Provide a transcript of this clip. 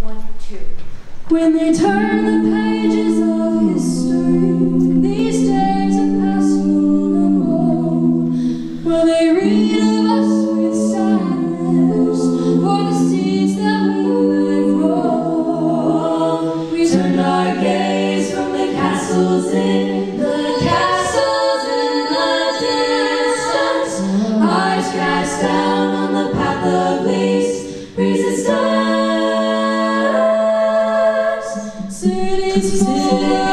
1, 2. When they turn the pages of history, these days have passed long ago. Will they read of us with sadness for the seeds that we let grow? We turned our gaze from the castles in the distance, eyes cast down on the path of least resistance. Cities full